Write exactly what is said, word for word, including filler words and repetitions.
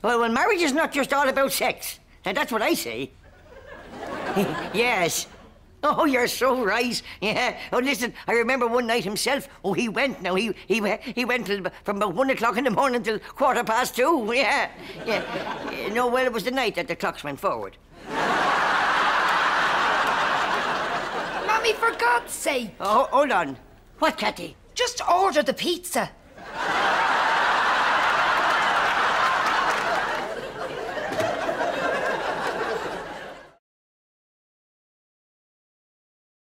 Well, well, marriage is not just all about sex. And that's what I say. Yes. Oh, you're so right. Yeah. Oh, listen, I remember one night himself. Oh, he went now. He he he went till, from about one o'clock in the morning till quarter past two. Yeah. Yeah. Uh, no, well, it was the night that the clocks went forward. Mommy, for God's sake. Oh, hold on. What, Cathy? Just order the pizza.